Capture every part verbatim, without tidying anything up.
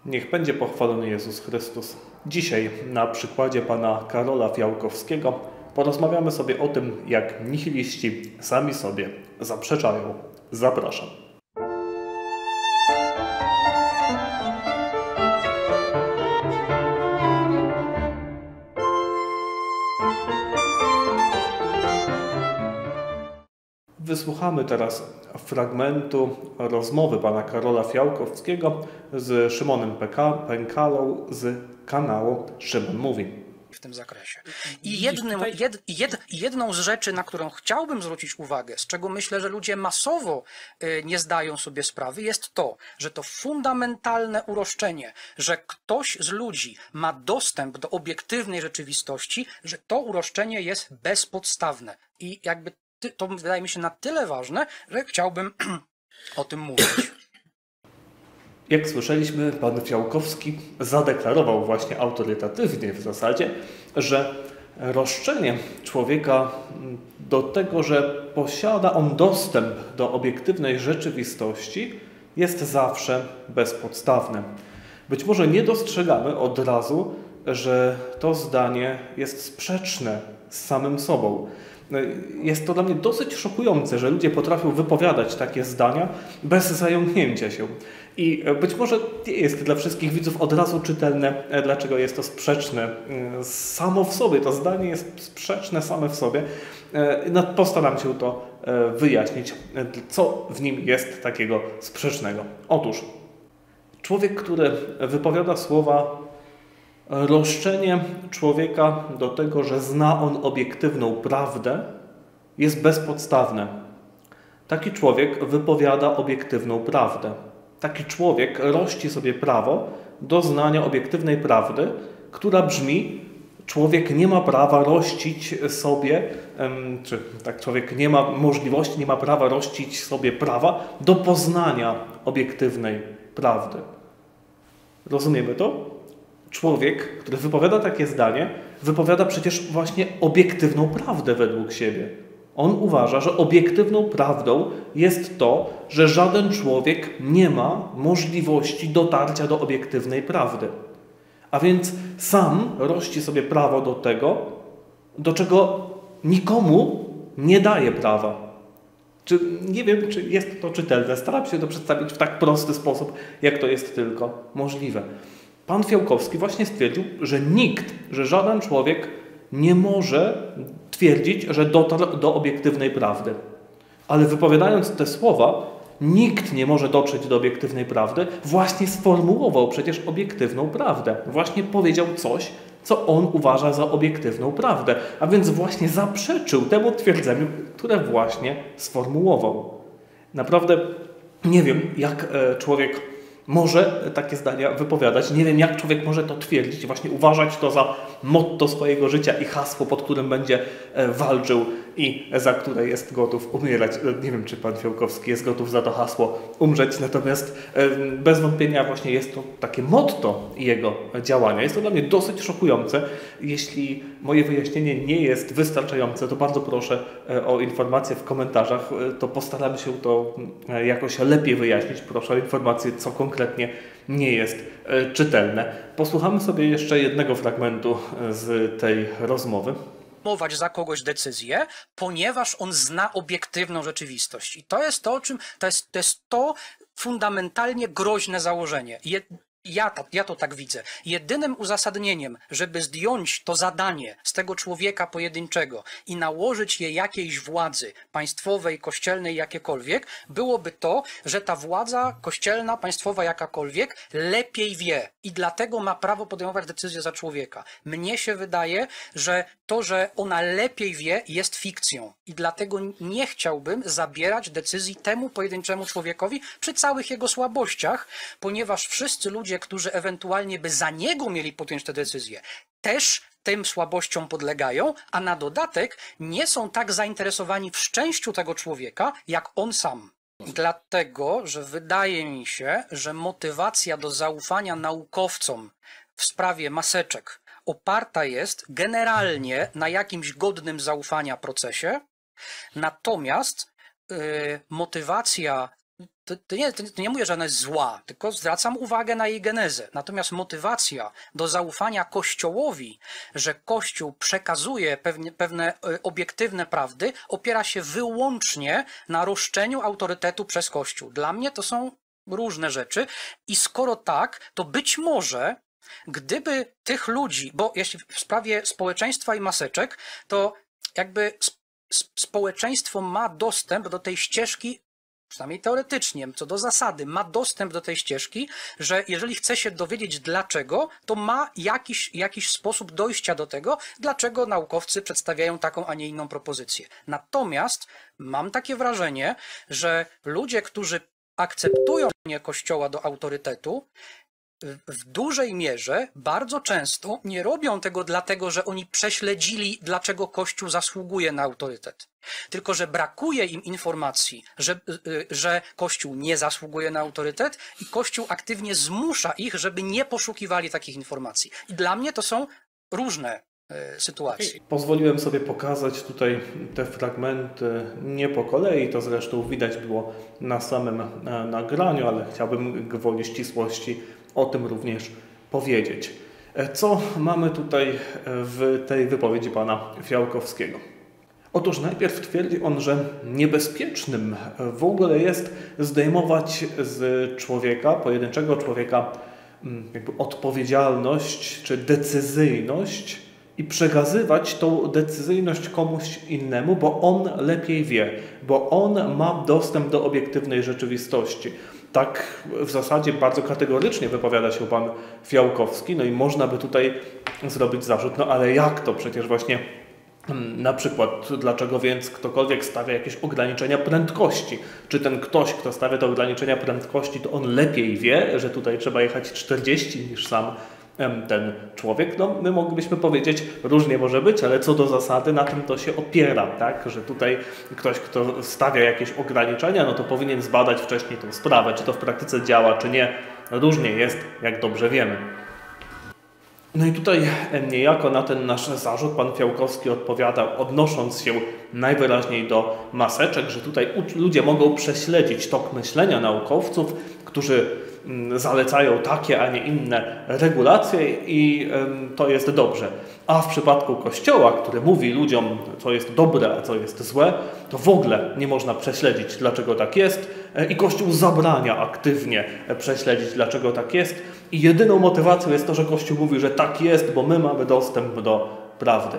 Niech będzie pochwalony Jezus Chrystus. Dzisiaj na przykładzie pana Karola Fiałkowskiego porozmawiamy sobie o tym, jak nihiliści sami sobie zaprzeczają. Zapraszam. Wysłuchamy teraz fragmentu rozmowy pana Karola Fiałkowskiego z Szymonem Pękalą z kanału Szymon Mówi. W tym zakresie. I jednym, jed, jed, jedną z rzeczy, na którą chciałbym zwrócić uwagę, z czego myślę, że ludzie masowo nie zdają sobie sprawy, jest to, że to fundamentalne uroszczenie, że ktoś z ludzi ma dostęp do obiektywnej rzeczywistości, że to uroszczenie jest bezpodstawne. I jakby to wydaje mi się na tyle ważne, że chciałbym o tym mówić. Jak słyszeliśmy, pan Fiałkowski zadeklarował właśnie autorytatywnie w zasadzie, że roszczenie człowieka do tego, że posiada on dostęp do obiektywnej rzeczywistości, jest zawsze bezpodstawne. Być może nie dostrzegamy od razu, że to zdanie jest sprzeczne z samym sobą. Jest to dla mnie dosyć szokujące, że ludzie potrafią wypowiadać takie zdania bez zająknięcia się. I być może nie jest dla wszystkich widzów od razu czytelne, dlaczego jest to sprzeczne samo w sobie. To zdanie jest sprzeczne same w sobie. Postaram się to wyjaśnić, co w nim jest takiego sprzecznego. Otóż człowiek, który wypowiada słowa roszczenie człowieka do tego, że zna on obiektywną prawdę, jest bezpodstawne. Taki człowiek wypowiada obiektywną prawdę. Taki człowiek rości sobie prawo do znania obiektywnej prawdy, która brzmi: człowiek nie ma prawa rościć sobie, czy tak, człowiek nie ma możliwości, nie ma prawa rościć sobie prawa do poznania obiektywnej prawdy. Rozumiemy to? Człowiek, który wypowiada takie zdanie, wypowiada przecież właśnie obiektywną prawdę według siebie. On uważa, że obiektywną prawdą jest to, że żaden człowiek nie ma możliwości dotarcia do obiektywnej prawdy. A więc sam rości sobie prawo do tego, do czego nikomu nie daje prawa. Czy, nie wiem, czy jest to czytelne. Staram się to przedstawić w tak prosty sposób, jak to jest tylko możliwe. Pan Fiałkowski właśnie stwierdził, że nikt, że żaden człowiek nie może twierdzić, że dotarł do obiektywnej prawdy. Ale wypowiadając te słowa, nikt nie może dotrzeć do obiektywnej prawdy, właśnie sformułował przecież obiektywną prawdę. Właśnie powiedział coś, co on uważa za obiektywną prawdę. A więc właśnie zaprzeczył temu twierdzeniu, które właśnie sformułował. Naprawdę nie wiem, jak człowiek może takie zdania wypowiadać. Nie wiem, jak człowiek może to twierdzić, właśnie uważać to za motto swojego życia i hasło, pod którym będzie walczył i za które jest gotów umierać. Nie wiem, czy pan Fiałkowski jest gotów za to hasło umrzeć, natomiast bez wątpienia właśnie jest to takie motto jego działania. Jest to dla mnie dosyć szokujące. Jeśli moje wyjaśnienie nie jest wystarczające, to bardzo proszę o informację w komentarzach. To postaramy się to jakoś lepiej wyjaśnić. Proszę o informację, co konkretnie nie jest czytelne. Posłuchamy sobie jeszcze jednego fragmentu z tej rozmowy. Za kogoś decyzję, ponieważ on zna obiektywną rzeczywistość. I to jest to, o czym to jest, to jest to fundamentalnie groźne założenie. Je, ja, to, ja to tak widzę. Jedynym uzasadnieniem, żeby zdjąć to zadanie z tego człowieka pojedynczego i nałożyć je jakiejś władzy państwowej, kościelnej, jakiekolwiek, byłoby to, że ta władza kościelna, państwowa, jakakolwiek, lepiej wie i dlatego ma prawo podejmować decyzje za człowieka. Mnie się wydaje, że to, że ona lepiej wie, jest fikcją i dlatego nie chciałbym zabierać decyzji temu pojedynczemu człowiekowi przy całych jego słabościach, ponieważ wszyscy ludzie, którzy ewentualnie by za niego mieli podjąć te decyzje, też tym słabościom podlegają, a na dodatek nie są tak zainteresowani w szczęściu tego człowieka, jak on sam. Dlatego, że wydaje mi się, że motywacja do zaufania naukowcom w sprawie maseczek oparta jest generalnie na jakimś godnym zaufania procesie, natomiast yy, motywacja to, to, nie, to nie mówię, że ona jest zła, tylko zwracam uwagę na jej genezę. Natomiast motywacja do zaufania Kościołowi, że Kościół przekazuje pewne, pewne obiektywne prawdy, opiera się wyłącznie na roszczeniu autorytetu przez Kościół. Dla mnie to są różne rzeczy i skoro tak, to być może gdyby tych ludzi, bo jeśli w sprawie społeczeństwa i maseczek, to jakby społeczeństwo ma dostęp do tej ścieżki, przynajmniej teoretycznie, co do zasady, ma dostęp do tej ścieżki, że jeżeli chce się dowiedzieć dlaczego, to ma jakiś, jakiś sposób dojścia do tego, dlaczego naukowcy przedstawiają taką, a nie inną propozycję. Natomiast mam takie wrażenie, że ludzie, którzy akceptują Kościoła do autorytetu, w dużej mierze bardzo często nie robią tego dlatego, że oni prześledzili, dlaczego Kościół zasługuje na autorytet. Tylko że brakuje im informacji, że, że Kościół nie zasługuje na autorytet i Kościół aktywnie zmusza ich, żeby nie poszukiwali takich informacji. I dla mnie to są różne sytuacje. Pozwoliłem sobie pokazać tutaj te fragmenty nie po kolei, to zresztą widać było na samym nagraniu, ale chciałbym gwoli ścisłości o tym również powiedzieć. Co mamy tutaj w tej wypowiedzi pana Fiałkowskiego? Otóż najpierw twierdzi on, że niebezpiecznym w ogóle jest zdejmować z człowieka, pojedynczego człowieka, jakby odpowiedzialność czy decyzyjność i przekazywać tą decyzyjność komuś innemu, bo on lepiej wie, bo on ma dostęp do obiektywnej rzeczywistości. Tak w zasadzie bardzo kategorycznie wypowiada się pan Fiałkowski, no i można by tutaj zrobić zarzut, no ale jak to? Przecież właśnie na przykład, dlaczego więc ktokolwiek stawia jakieś ograniczenia prędkości? Czy ten ktoś, kto stawia te ograniczenia prędkości, to on lepiej wie, że tutaj trzeba jechać czterdzieści niż sam ten człowiek? No, my moglibyśmy powiedzieć, różnie może być, ale co do zasady na tym to się opiera, tak? Że tutaj ktoś, kto stawia jakieś ograniczenia, no to powinien zbadać wcześniej tę sprawę, czy to w praktyce działa, czy nie. Różnie jest, jak dobrze wiemy. No i tutaj niejako na ten nasz zarzut pan Fiałkowski odpowiada, odnosząc się najwyraźniej do maseczek, że tutaj ludzie mogą prześledzić tok myślenia naukowców, którzy zalecają takie, a nie inne regulacje i to jest dobrze. A w przypadku Kościoła, który mówi ludziom, co jest dobre, a co jest złe, to w ogóle nie można prześledzić, dlaczego tak jest i Kościół zabrania aktywnie prześledzić, dlaczego tak jest i jedyną motywacją jest to, że Kościół mówi, że tak jest, bo my mamy dostęp do prawdy.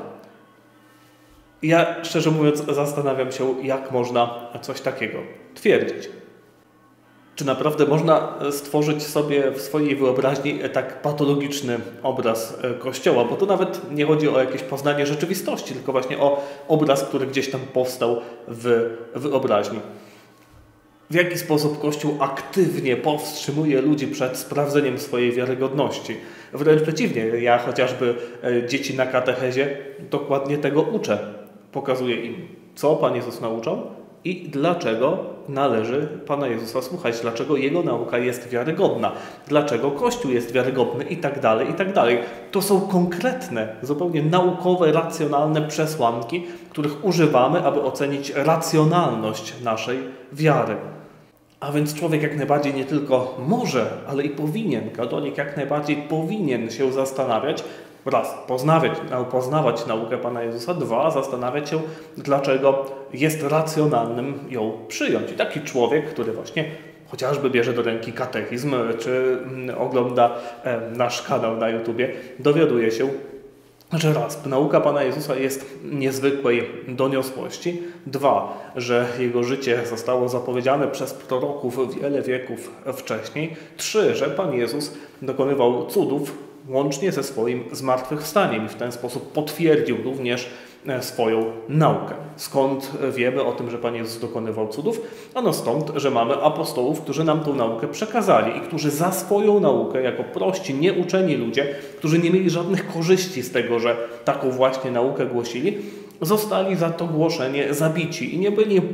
Ja, szczerze mówiąc, zastanawiam się, jak można coś takiego twierdzić. Czy naprawdę można stworzyć sobie w swojej wyobraźni tak patologiczny obraz Kościoła? Bo to nawet nie chodzi o jakieś poznanie rzeczywistości, tylko właśnie o obraz, który gdzieś tam powstał w wyobraźni. W jaki sposób Kościół aktywnie powstrzymuje ludzi przed sprawdzeniem swojej wiarygodności? Wręcz przeciwnie, ja chociażby dzieci na katechezie dokładnie tego uczę. Pokazuję im, co Pan Jezus nauczał i dlaczego należy Pana Jezusa słuchać, dlaczego Jego nauka jest wiarygodna, dlaczego Kościół jest wiarygodny i tak dalej, i tak dalej. To są konkretne, zupełnie naukowe, racjonalne przesłanki, których używamy, aby ocenić racjonalność naszej wiary. A więc człowiek jak najbardziej nie tylko może, ale i powinien, katolik jak najbardziej powinien się zastanawiać, raz, poznawać, poznawać naukę Pana Jezusa, dwa, zastanawiać się, dlaczego jest racjonalnym ją przyjąć. I taki człowiek, który właśnie chociażby bierze do ręki katechizm, czy ogląda nasz kanał na YouTubie, dowiaduje się, że raz, nauka Pana Jezusa jest niezwykłej doniosłości, dwa, że Jego życie zostało zapowiedziane przez proroków wiele wieków wcześniej, trzy, że Pan Jezus dokonywał cudów łącznie ze swoim zmartwychwstaniem i w ten sposób potwierdził również swoją naukę. Skąd wiemy o tym, że Pan Jezus dokonywał cudów? Ano stąd, że mamy apostołów, którzy nam tą naukę przekazali i którzy za swoją naukę, jako prości, nieuczeni ludzie, którzy nie mieli żadnych korzyści z tego, że taką właśnie naukę głosili, zostali za to głoszenie zabici i nie byli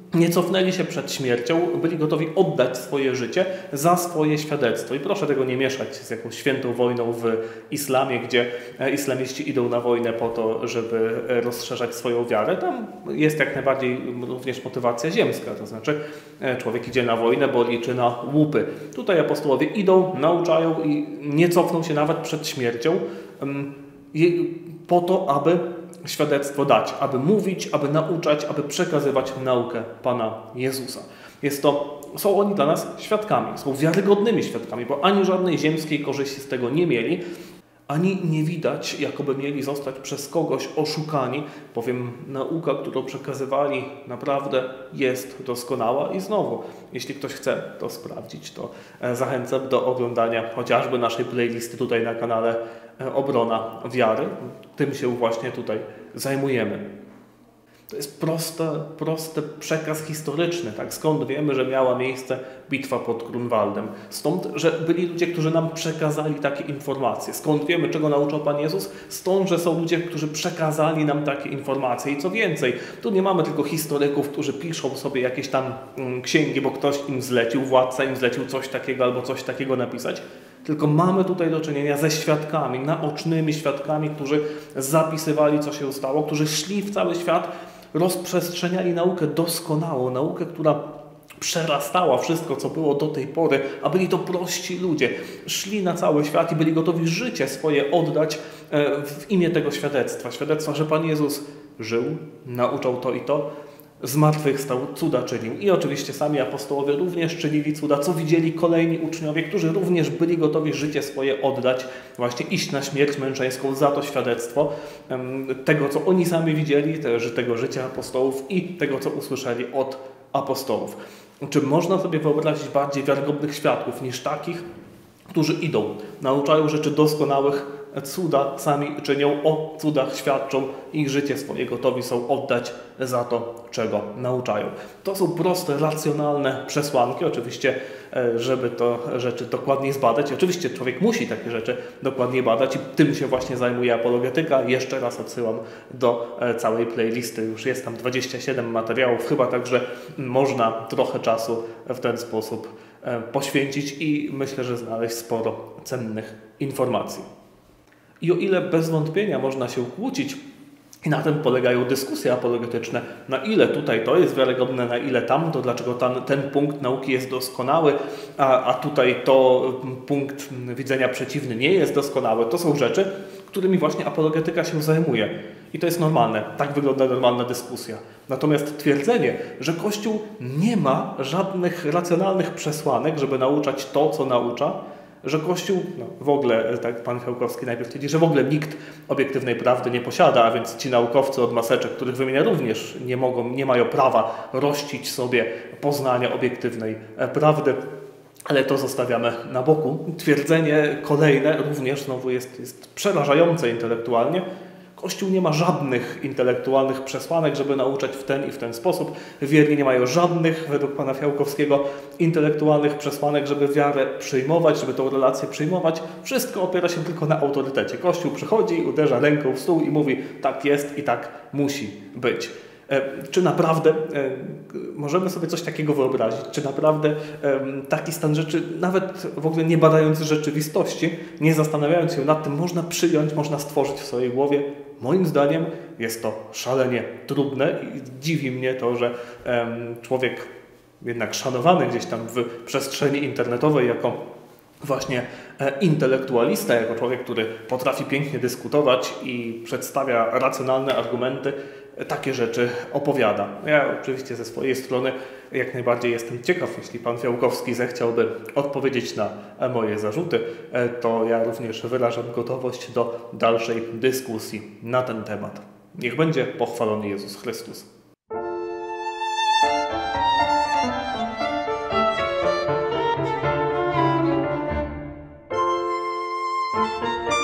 nie cofnęli się przed śmiercią, byli gotowi oddać swoje życie za swoje świadectwo. I proszę tego nie mieszać z jakąś świętą wojną w islamie, gdzie islamiści idą na wojnę po to, żeby rozszerzać swoją wiarę. Tam jest jak najbardziej również motywacja ziemska, to znaczy człowiek idzie na wojnę, bo liczy na łupy. Tutaj apostołowie idą, nauczają i nie cofną się nawet przed śmiercią po to, aby świadectwo dać, aby mówić, aby nauczać, aby przekazywać naukę Pana Jezusa. Jest to, są oni dla nas świadkami, są wiarygodnymi świadkami, bo ani żadnej ziemskiej korzyści z tego nie mieli, ani nie widać, jakoby mieli zostać przez kogoś oszukani, bowiem nauka, którą przekazywali, naprawdę jest doskonała. I znowu, jeśli ktoś chce to sprawdzić, to zachęcam do oglądania chociażby naszej playlisty tutaj na kanale Obrona Wiary. Tym się właśnie tutaj zajmujemy. To jest prosty, prosty przekaz historyczny. Tak? Skąd wiemy, że miała miejsce bitwa pod Grunwaldem? Stąd, że byli ludzie, którzy nam przekazali takie informacje. Skąd wiemy, czego nauczał Pan Jezus? Stąd, że są ludzie, którzy przekazali nam takie informacje. I co więcej, tu nie mamy tylko historyków, którzy piszą sobie jakieś tam mm, księgi, bo ktoś im zlecił, władca im zlecił coś takiego albo coś takiego napisać. Tylko mamy tutaj do czynienia ze świadkami, naocznymi świadkami, którzy zapisywali, co się stało, którzy szli w cały świat, rozprzestrzeniali naukę doskonałą, naukę, która przerastała wszystko, co było do tej pory, a byli to prości ludzie. Szli na cały świat i byli gotowi życie swoje oddać w imię tego świadectwa. Świadectwa, że Pan Jezus żył, nauczał to i to, zmartwychwstał, cuda czynił. I oczywiście sami apostołowie również czynili cuda, co widzieli kolejni uczniowie, którzy również byli gotowi życie swoje oddać, właśnie iść na śmierć męczeńską za to świadectwo tego, co oni sami widzieli, tego życia apostołów i tego, co usłyszeli od apostołów. Czy można sobie wyobrazić bardziej wiarygodnych świadków niż takich, którzy idą, nauczają rzeczy doskonałych, cuda sami czynią, o cudach świadczą, ich życie swoje gotowi są oddać za to, czego nauczają. To są proste, racjonalne przesłanki. Oczywiście, żeby to rzeczy dokładniej zbadać. Oczywiście człowiek musi takie rzeczy dokładnie badać i tym się właśnie zajmuje apologetyka. Jeszcze raz odsyłam do całej playlisty. Już jest tam dwadzieścia siedem materiałów. Chyba także można trochę czasu w ten sposób poświęcić i myślę, że znaleźć sporo cennych informacji. I o ile bez wątpienia można się kłócić, i na tym polegają dyskusje apologetyczne, na ile tutaj to jest wiarygodne, na ile tam, to dlaczego ten, ten punkt nauki jest doskonały, a, a tutaj to punkt widzenia przeciwny nie jest doskonały. To są rzeczy, którymi właśnie apologetyka się zajmuje. I to jest normalne. Tak wygląda normalna dyskusja. Natomiast twierdzenie, że Kościół nie ma żadnych racjonalnych przesłanek, żeby nauczać to, co naucza, że Kościół, no w ogóle, tak pan Fiałkowski najpierw twierdzi, że w ogóle nikt obiektywnej prawdy nie posiada, a więc ci naukowcy od maseczek, których wymienia, również nie mogą, nie mają prawa rościć sobie poznania obiektywnej prawdy, ale to zostawiamy na boku. Twierdzenie kolejne również znowu jest, jest przerażające intelektualnie. Kościół nie ma żadnych intelektualnych przesłanek, żeby nauczać w ten i w ten sposób. Wierni nie mają żadnych, według pana Fiałkowskiego, intelektualnych przesłanek, żeby wiarę przyjmować, żeby tą relację przyjmować. Wszystko opiera się tylko na autorytecie. Kościół przychodzi, uderza ręką w stół i mówi, tak jest i tak musi być. Czy naprawdę możemy sobie coś takiego wyobrazić? Czy naprawdę taki stan rzeczy, nawet w ogóle nie badając rzeczywistości, nie zastanawiając się nad tym, można przyjąć, można stworzyć w swojej głowie? Moim zdaniem jest to szalenie trudne i dziwi mnie to, że człowiek jednak szanowany gdzieś tam w przestrzeni internetowej jako właśnie intelektualista, jako człowiek, który potrafi pięknie dyskutować i przedstawia racjonalne argumenty, takie rzeczy opowiada. Ja oczywiście ze swojej strony jak najbardziej jestem ciekaw, jeśli pan Fiałkowski zechciałby odpowiedzieć na moje zarzuty, to ja również wyrażam gotowość do dalszej dyskusji na ten temat. Niech będzie pochwalony Jezus Chrystus. Thank you.